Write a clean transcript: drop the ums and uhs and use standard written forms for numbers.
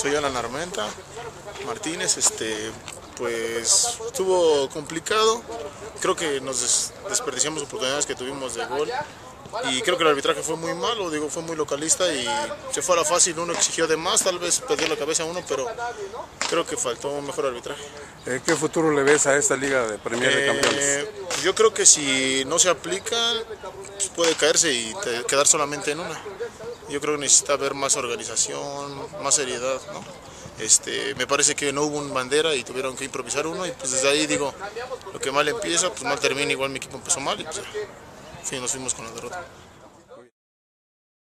Soy Alan Armenta Martínez, pues estuvo complicado, creo que nos desperdiciamos oportunidades que tuvimos de gol y creo que el arbitraje fue muy malo, digo, fue muy localista y se fue a la fácil, uno exigió de más, tal vez perdió la cabeza uno, pero creo que faltó un mejor arbitraje. ¿Qué futuro le ves a esta Liga de Premier de Campeones? Yo creo que si no se aplica puede caerse y quedar solamente en una. Yo creo que necesita haber más organización, más seriedad, ¿no? Me parece que no hubo un bandera y tuvieron que improvisar uno y pues desde ahí digo, lo que mal empieza, pues mal termina, igual mi equipo empezó mal y pues, en fin, nos fuimos con la derrota.